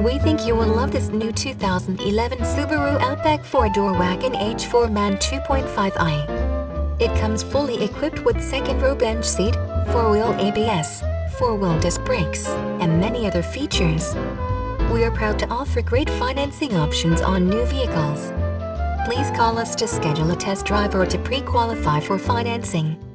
We think you will love this new 2011 Subaru Outback 4-door Wgn H4 Man 2.5i. It comes fully equipped with second-row bench seat, 4-wheel ABS, 4-wheel disc brakes, and many other features. We are proud to offer great financing options on new vehicles. Please call us to schedule a test drive or to pre-qualify for financing.